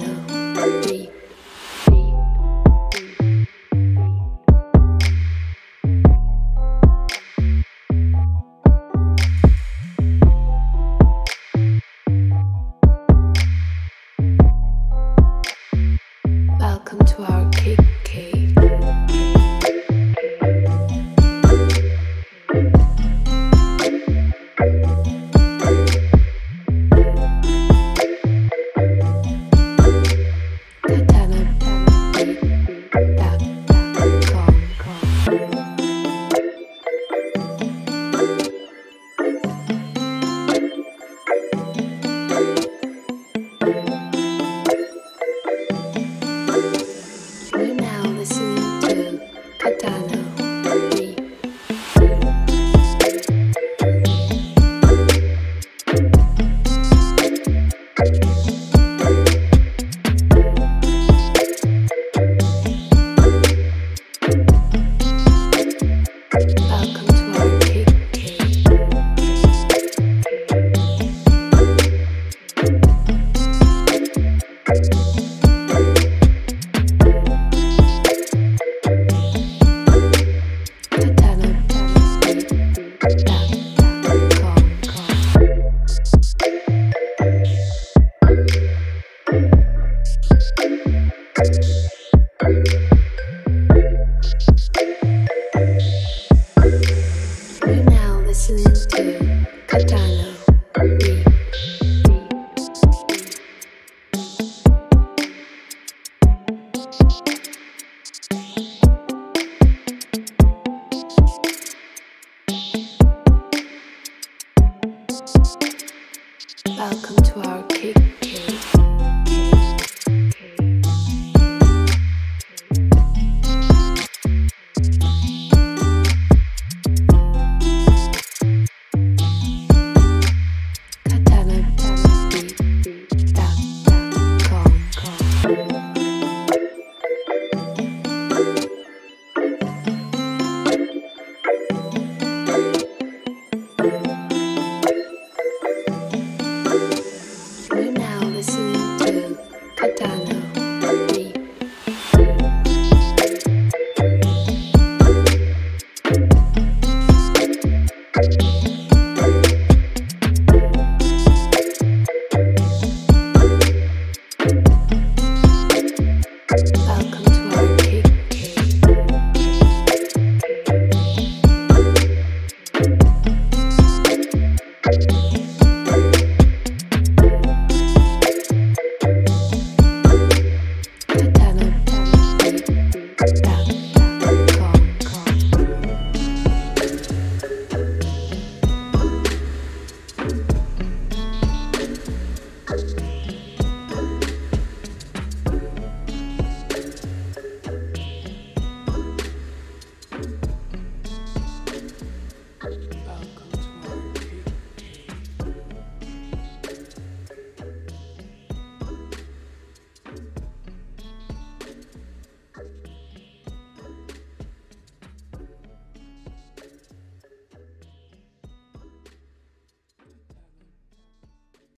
Beat. Welcome to our cake cave. You're now listening to Katano Beat. Welcome to our cake cave. You're now listening to Katano Beat. Welcome to our cake cave. You're now listening to Katano Beat. Welcome to our cake cave. Katano Beat.